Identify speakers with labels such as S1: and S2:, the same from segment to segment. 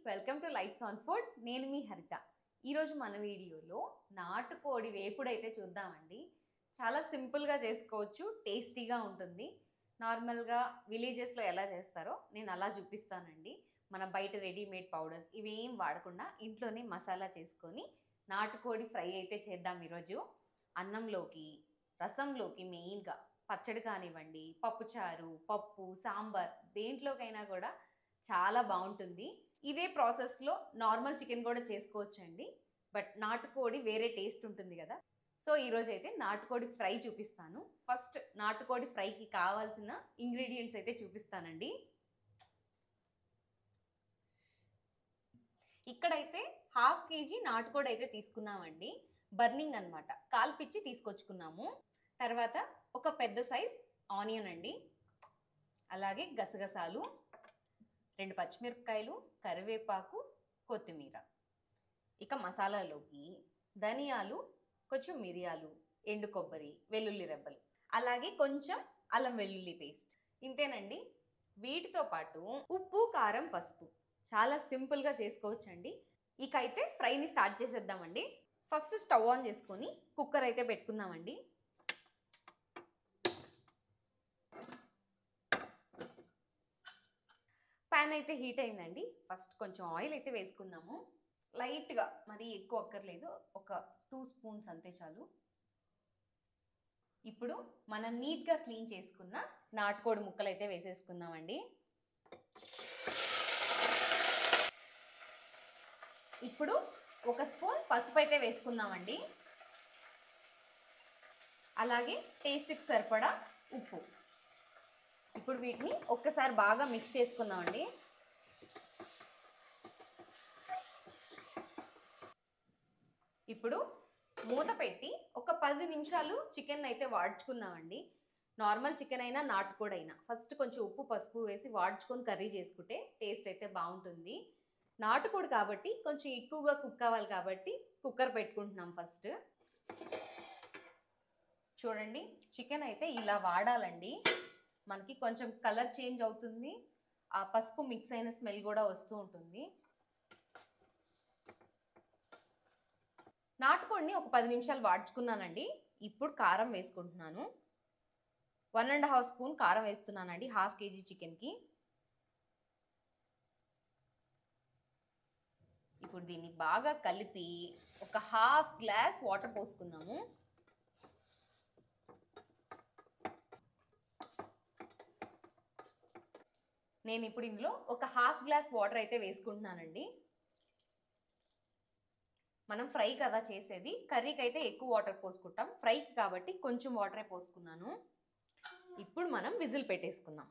S1: Welcome to Lights On Food. నేను మీ హరిత. ఈరోజు మన వీడియోలో నాటుకోడి వేపుడు అయితే చూద్దామండి. చాలా సింపుల్గా చేసుకోవచ్చు, టేస్టీగా ఉంటుంది. నార్మల్గా విలేజెస్లో ఎలా చేస్తారో నేను అలా చూపిస్తానండి. మన బయట రెడీమేడ్ పౌడర్స్ ఇవేం వాడకుండా ఇంట్లోనే మసాలా చేసుకొని నాటుకోడి ఫ్రై అయితే చేద్దాం ఈరోజు. అన్నంలోకి, రసంలోకి, మెయిన్గా పచ్చడి కానివ్వండి, పప్పుచారు, పప్పు, సాంబార్ దేంట్లోకైనా కూడా చాలా బాగుంటుంది. ఇదే ప్రాసెస్లో నార్మల్ చికెన్ కూడా చేసుకోవచ్చండి, బట్ నాటుకోడి వేరే టేస్ట్ ఉంటుంది కదా. సో ఈరోజు అయితే నాటుకోడి ఫ్రై చూపిస్తాను. ఫస్ట్ నాటుకోడి ఫ్రైకి కావాల్సిన ఇంగ్రీడియంట్స్ అయితే చూపిస్తానండి. ఇక్కడైతే 1/2 kg నాటుకోడి అయితే తీసుకున్నామండి. బర్నింగ్ అనమాట, కాల్పిచ్చి తీసుకొచ్చుకున్నాము. తర్వాత ఒక పెద్ద సైజ్ ఆనియన్ అండి, అలాగే గసగసాలు, 2 పచ్చిమిరపకాయలు, కరివేపాకు, కొత్తిమీర. ఇక మసాలాలోకి ధనియాలు, కొంచెం మిరియాలు, ఎండు కొబ్బరి, వెల్లుల్లి రెబ్బలు, అలాగే కొంచెం అల్లం వెల్లుల్లి పేస్ట్. ఇంతేనండి. వీటితో పాటు ఉప్పు, కారం, పసుపు. చాలా సింపుల్గా చేసుకోవచ్చండి. ఇక అయితే ఫ్రైని స్టార్ట్ చేసేద్దామండి. ఫస్ట్ స్టవ్ ఆన్ చేసుకొని కుక్కర్ అయితే పెట్టుకుందామండి. ప్యాన్ అయితే హీట్ అయిందండి. ఫస్ట్ కొంచెం ఆయిల్ అయితే వేసుకుందాము. లైట్గా, మరీ ఎక్కువ అక్కర్లేదు, ఒక 2 స్పూన్స్ అంతే చాలు. ఇప్పుడు మనం నీట్గా క్లీన్ చేసుకున్న నాటుకోడి ముక్కలు అయితే వేసేసుకుందామండి. ఇప్పుడు 1 స్పూన్ పసుపు అయితే వేసుకుందామండి. అలాగే టేస్ట్కి సరిపడా ఉప్పు. ఇప్పుడు వీటిని ఒక్కసారి బాగా మిక్స్ చేసుకుందామండి. ఇప్పుడు మూత పెట్టి ఒక 10 నిమిషాలు చికెన్ అయితే వాడ్చుకుందామండి. నార్మల్ చికెన్ అయినా నాటుకోడి అయినా ఫస్ట్ కొంచెం ఉప్పు, పసుపు వేసి వాడ్చుకొని కర్రీ చేసుకుంటే టేస్ట్ అయితే బాగుంటుంది. నాటుకోడి కాబట్టి కొంచెం ఎక్కువగా కుక్ అవ్వాలి కాబట్టి కుక్కర్ పెట్టుకుంటున్నాం ఫస్ట్. చూడండి, చికెన్ అయితే ఇలా వాడాలండి. మనకి కొంచెం కలర్ చేంజ్ అవుతుంది, ఆ పసుపు మిక్స్ అయిన స్మెల్ కూడా వస్తూ ఉంటుంది. నాటుకోడిని ఒక 10 నిమిషాలు వాడ్చుకున్నానండి. ఇప్పుడు కారం వేసుకుంటున్నాను. 1.5 స్పూన్ కారం వేస్తున్నానండి 1/2 kg చికెన్కి. ఇప్పుడు దీన్ని బాగా కలిపి ఒక 1/2 గ్లాస్ వాటర్ పోసుకుందాము. నేను ఇప్పుడు ఇందులో ఒక 1/2 గ్లాస్ వాటర్ అయితే వేసుకుంటున్నానండి. మనం ఫ్రై కదా చేసేది, కర్రీకి అయితే ఎక్కువ వాటర్ పోసుకుంటాం, ఫ్రైకి కాబట్టి కొంచెం వాటరే పోసుకున్నాను. ఇప్పుడు మనం విజిల్ పెట్టేసుకుందాం.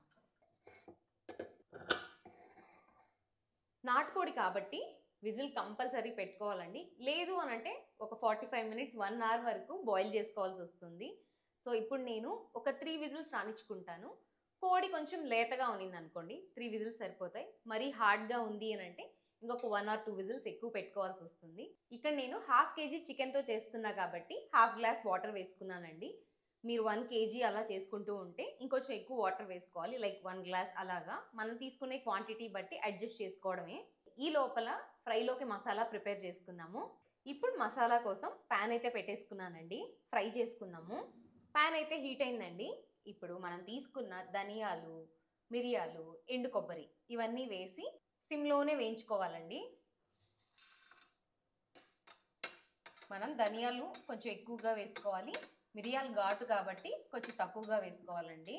S1: నాటుకోడి కాబట్టి విజిల్ కంపల్సరీ పెట్టుకోవాలండి. లేదు అని అంటే ఒక 45 మినిట్స్ 1 అవర్ వరకు బాయిల్ చేసుకోవాల్సి వస్తుంది. సో ఇప్పుడు నేను ఒక 3 విజిల్స్ రానిచ్చుకుంటాను. కోడి కొంచెం లేతగా ఉన్నింది అనుకోండి, 3 విజిల్స్ సరిపోతాయి. మరీ హార్డ్గా ఉంది అని అంటే ఇంకొక 1 or 2 విజిల్స్ ఎక్కువ పెట్టుకోవాల్సి వస్తుంది. ఇక్కడ నేను 1/2 kg చికెన్తో చేస్తున్నా కాబట్టి 1/2 గ్లాస్ వాటర్ వేసుకున్నానండి. మీరు 1 kg అలా చేసుకుంటూ ఉంటే ఇంకొంచెం ఎక్కువ వాటర్ వేసుకోవాలి, లైక్ 1 గ్లాస్ అలాగా. మనం తీసుకునే క్వాంటిటీ బట్టి అడ్జస్ట్ చేసుకోవడమే. ఈ లోపల ఫ్రైలోకి మసాలా ప్రిపేర్ చేసుకుందాము. ఇప్పుడు మసాలా కోసం ప్యాన్ అయితే పెట్టేసుకున్నానండి. ఫ్రై చేసుకుందాము. ప్యాన్ అయితే హీట్ అయిందండి. ఇప్పుడు మనం తీసుకున్న ధనియాలు, మిరియాలు, ఎండు కొబ్బరి ఇవన్నీ వేసి సిమ్లోనే వేయించుకోవాలండి. మనం ధనియాలు కొంచెం ఎక్కువగా వేసుకోవాలి, మిరియాలు ఘాటు కాబట్టి కొంచెం తక్కువగా వేసుకోవాలండి.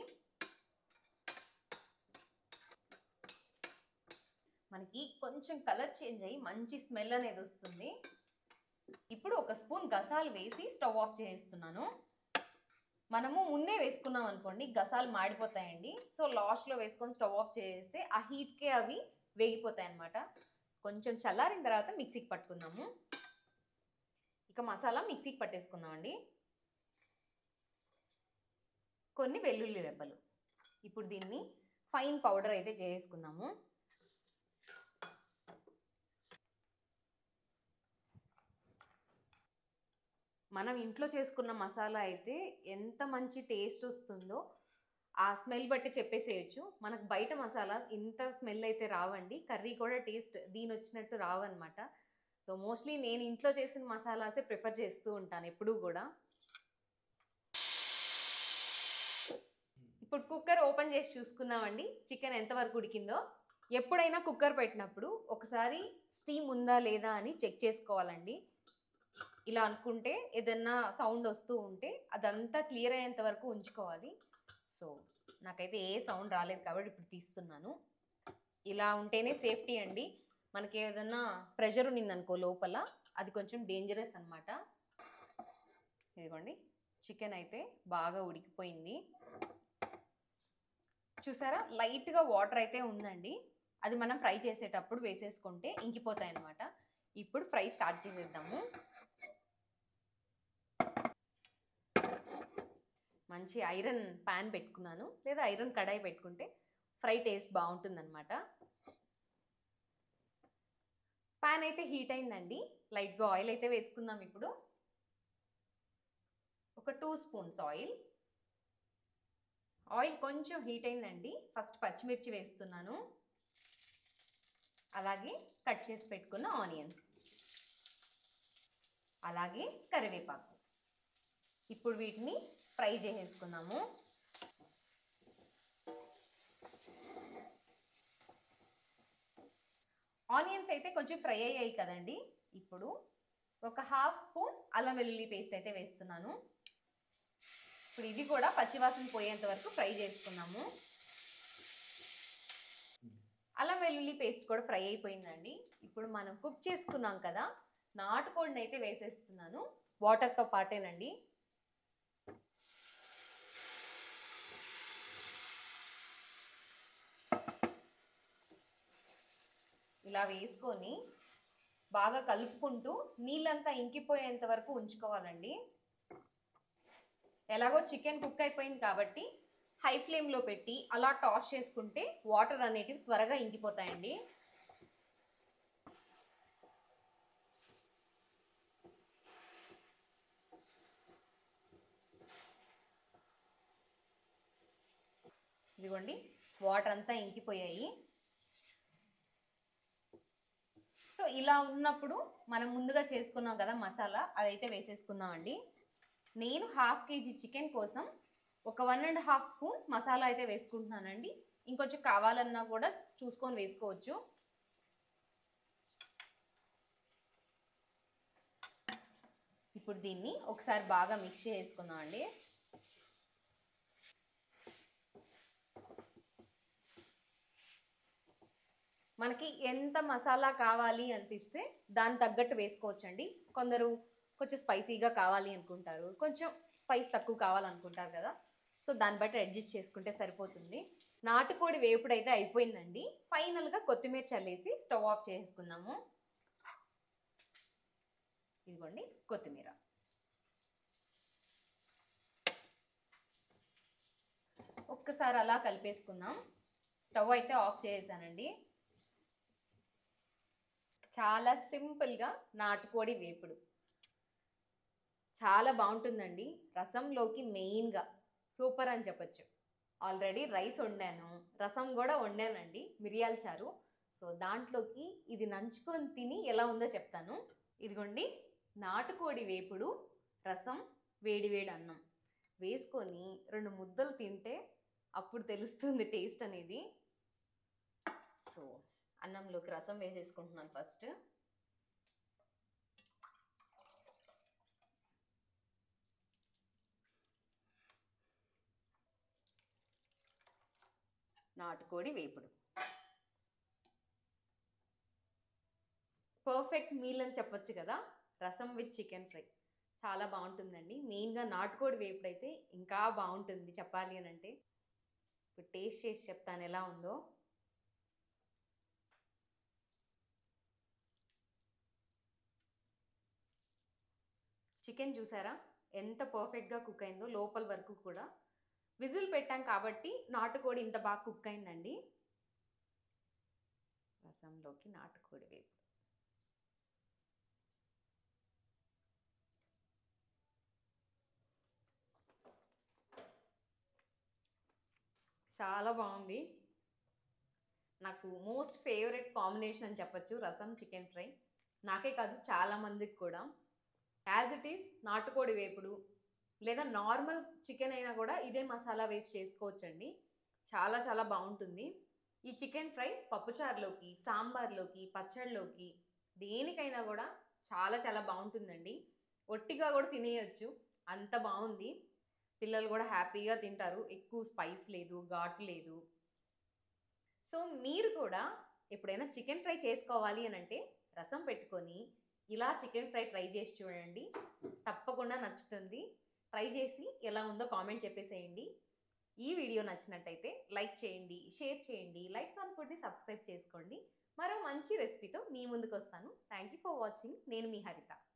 S1: మనకి కొంచెం కలర్ చేంజ్ అయ్యి మంచి స్మెల్ అనేది వస్తుంది. ఇప్పుడు 1 స్పూన్ గసాలు వేసి స్టవ్ ఆఫ్ చేస్తున్నాను. మనము ముందే వేసుకున్నాం అనుకోండి గసాలు మాడిపోతాయండి. సో లాస్ట్లో వేసుకొని స్టవ్ ఆఫ్ చేస్తే ఆ హీట్కే అవి వేగిపోతాయి అన్నమాట. కొంచెం చల్లారిన తర్వాత మిక్సీకి పట్టుకుందాము. ఇక మసాలా మిక్సీకి పట్టేసుకుందామండి. కొన్ని వెల్లుల్లి రెబ్బలు. ఇప్పుడు దీన్ని ఫైన్ పౌడర్ అయితే చేసుకుందాము. మనం ఇంట్లో చేసుకున్న మసాలా అయితే ఎంత మంచి టేస్ట్ వస్తుందో ఆ స్మెల్ బట్టి చెప్పేసేయచ్చు. మనకు బయట మసాలాస్ ఇంత స్మెల్ అయితే రావండి, కర్రీ కూడా టేస్ట్ దీని వచ్చినట్టు రావన్నమాట. సో మోస్ట్లీ నేను ఇంట్లో చేసిన మసాలాసే ప్రిఫర్ చేస్తూ ఉంటాను ఎప్పుడూ కూడా. ఇప్పుడు కుక్కర్ ఓపెన్ చేసి చూసుకుందామండి చికెన్ ఎంతవరకు ఉడికిందో. ఎప్పుడైనా కుక్కర్ పెట్టినప్పుడు ఒకసారి స్టీమ్ ఉందా లేదా అని చెక్ చేసుకోవాలండి. ఇలా అనుకుంటే ఏదన్నా సౌండ్ వస్తూ ఉంటే అదంతా క్లియర్ అయ్యేంత వరకు ఉంచుకోవాలి. సో నాకైతే ఏ సౌండ్ రాలేదు కాబట్టి ఇప్పుడు తీస్తున్నాను. ఇలా ఉంటేనే సేఫ్టీ అండి. మనకి ఏదన్నా ప్రెషర్ ఉన్నిందనుకో లోపల, అది కొంచెం డేంజరస్ అనమాట. ఇదిగోండి చికెన్ అయితే బాగా ఉడికిపోయింది. చూసారా, లైట్గా వాటర్ అయితే ఉందండి. అది మనం ఫ్రై చేసేటప్పుడు వేసేసుకుంటే ఇంకిపోతాయి అన్నమాట. ఇప్పుడు ఫ్రై స్టార్ట్ చేసేద్దాము. మంచి ఐరన్ ప్యాన్ పెట్టుకున్నాను, లేదా ఐరన్ కడాయి పెట్టుకుంటే ఫ్రై టేస్ట్ బాగుంటుందన్నమాట. ప్యాన్ అయితే హీట్ అయిందండి. లైట్గా ఆయిల్ అయితే వేసుకుందాం. ఇప్పుడు ఒక 2 స్పూన్స్ ఆయిల్. ఆయిల్ కొంచెం హీట్ అయిందండి. ఫస్ట్ పచ్చిమిర్చి వేస్తున్నాను, అలాగే కట్ చేసి పెట్టుకున్న ఆనియన్స్, అలాగే కరివేపాకు. ఇప్పుడు వీటిని ఫ్రై చేసేసుకున్నాము. ఆనియన్స్ అయితే కొంచెం ఫ్రై అయ్యాయి కదండి. ఇప్పుడు ఒక 1/2 స్పూన్ అల్లం వెల్లుల్లి పేస్ట్ అయితే వేస్తున్నాను. ఇప్పుడు ఇది కూడా పచ్చివాసన పోయేంత వరకు ఫ్రై చేసుకున్నాము. అల్లం వెల్లుల్లి పేస్ట్ కూడా ఫ్రై అయిపోయిందండి. ఇప్పుడు మనం కుక్ చేసుకున్నాం కదా నాటుకోడిని అయితే వేసేస్తున్నాను, వాటర్తో పాటేనండి. ఇలా వేసుకొని బాగా కలుపుకుంటూ నీళ్ళంతా ఇంకిపోయేంత వరకు ఉంచుకోవాలండి. ఎలాగో చికెన్ కుక్ అయిపోయింది కాబట్టి హై ఫ్లేమ్లో పెట్టి అలా టాస్ చేసుకుంటే వాటర్ అనేటివి త్వరగా ఇంకిపోతాయండి. ఇదిగోండి వాటర్ అంతా ఇంకిపోయాయి. సో ఇలా ఉన్నప్పుడు మనం ముందుగా చేసుకున్నాం కదా మసాలా, అదైతే వేసేసుకుందామండి. నేను 1/2 kg చికెన్ కోసం ఒక 1.5 స్పూన్ మసాలా అయితే వేసుకుంటున్నానండి. ఇంకొంచెం కావాలన్నా కూడా చూసుకొని వేసుకోవచ్చు. ఇప్పుడు దీన్ని ఒకసారి బాగా మిక్స్ చేసుకుందామండి. మనకి ఎంత మసాలా కావాలి అనిపిస్తే దాని తగ్గట్టు వేసుకోవచ్చండి. కొందరు కొంచెం స్పైసీగా కావాలి అనుకుంటారు, కొంచెం స్పైస్ తక్కువ కావాలనుకుంటారు కదా. సో దాన్ని బట్టి అడ్జస్ట్ చేసుకుంటే సరిపోతుంది. నాటుకోడి వేపుడు అయితే అయిపోయిందండి. ఫైనల్గా కొత్తిమీర చల్లేసి స్టవ్ ఆఫ్ చేసుకుందాము. ఇదిగోండి కొత్తిమీర. ఒక్కసారి అలా కలిపేసుకుందాం. స్టవ్ అయితే ఆఫ్ చేసేసానండి. చాలా సింపుల్గా నాటుకోడి వేపుడు చాలా బాగుంటుందండి. రసంలోకి మెయిన్గా సూపర్ అని చెప్పచ్చు. ఆల్రెడీ రైస్ వండాను, రసం కూడా వండానండి, మిరియాల చారు. సో దాంట్లోకి ఇది నంచుకొని తిని ఎలా ఉందో చెప్తాను. ఇదిగోండి నాటుకోడి వేపుడు, రసం, వేడివేడి అన్నం వేసుకొని 2 ముద్దలు తింటే అప్పుడు తెలుస్తుంది టేస్ట్ అనేది. సో అన్నంలోకి రసం వేసేసుకుంటున్నాను ఫస్ట్. నాటుకోడి వేపుడు పర్ఫెక్ట్ మీల్ అని చెప్పొచ్చు కదా. రసం విత్ చికెన్ ఫ్రై చాలా బాగుంటుందండి. మెయిన్గా నాటుకోడి వేపుడు అయితే ఇంకా బాగుంటుంది చెప్పాలి అని అంటే. ఇప్పుడు టేస్ట్ చేసి చెప్తాను ఎలా ఉందో. చికెన్ చూసారా ఎంత పర్ఫెక్ట్గా కుక్ అయిందో, లోపల వరకు కూడా. విజిల్ పెట్టాం కాబట్టి నాటుకోడి ఇంత బాగా కుక్ అయిందండి. రసంలోకి నాటుకోడి వేపుడు. చాలా బాగుంది. నాకు మోస్ట్ ఫేవరెట్ కాంబినేషన్ అని చెప్పొచ్చు రసం చికెన్ ఫ్రై. నాకే కాదు చాలా మందికి కూడా. యాజ్ ఇట్ ఈస్ నాటుకోడి వేపుడు లేదా నార్మల్ చికెన్ అయినా కూడా ఇదే మసాలా వేసి చేసుకోవచ్చండి. చాలా చాలా బాగుంటుంది. ఈ చికెన్ ఫ్రై పప్పుచారులోకి, సాంబార్లోకి, పచ్చడిలోకి దేనికైనా కూడా చాలా చాలా బాగుంటుందండి. ఒట్టిగా కూడా తినేయొచ్చు, అంత బాగుంది. పిల్లలు కూడా హ్యాపీగా తింటారు. ఎక్కువ స్పైస్ లేదు, ఘాటు లేదు. సో మీరు కూడా ఎప్పుడైనా చికెన్ ఫ్రై చేసుకోవాలి అని అంటే రసం పెట్టుకొని ఇలా చికెన్ ఫ్రై ట్రై చేసి చూడండి. తప్పకుండా నచ్చుతుంది. ట్రై చేసి ఎలా ఉందో కామెంట్ చెప్పేసేయండి. ఈ వీడియో నచ్చినట్టయితే లైక్ చేయండి, షేర్ చేయండి, లైక్స్ ఆన్ ఫుడ్ని సబ్స్క్రైబ్ చేసుకోండి. మరో మంచి రెసిపీతో మీ ముందుకు వస్తాను. Thank you for watching. నేను మీ హరిత.